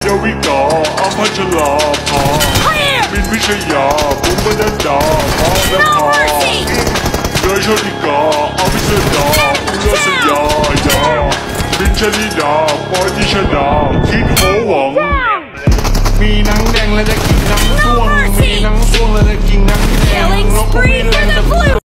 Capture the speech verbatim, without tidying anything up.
ดาวิกาอภัชราภามินพิชยาบุ้มบดันดาพาและพาเดยโชติกาอภิสดาอุลสยายามินชลิดาปอยติชดาคิดโหวังมีหนังแดงและจะกินหนังส้วงมีหนังส้วงและจะกินหนังแดง